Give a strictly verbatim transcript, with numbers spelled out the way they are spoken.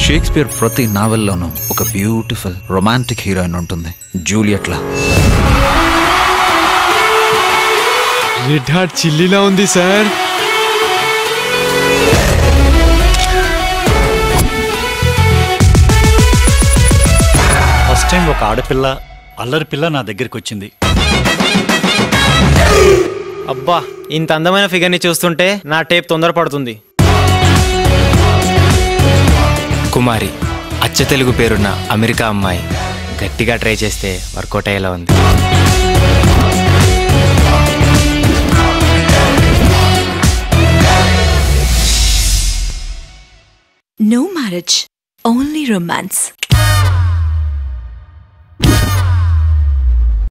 Shakespeare ప్రతి నావెల్లోనూ ఒక beautiful romantic heroine ఉంటుంది, జూలియట్లా. రెడ్ హార్ట్ చిల్లీలా ఉంది సార్. ఫస్ట్ టైం ఒక ఆడపిల్ల అల్లరి పిల్ల నా దగ్గరికి వచ్చింది. అబ్బా, ఇంత అందమైన ఫిగర్ని చూస్తుంటే నా టేప్ తొందరపడుతుంది. కుమారి, అచ్చ తెలుగు పేరున్న అమెరికా అమ్మాయి. గట్టిగా ట్రై చేస్తే వర్కౌట్ అయ్యేలా ఉంది. No marriage, only romance.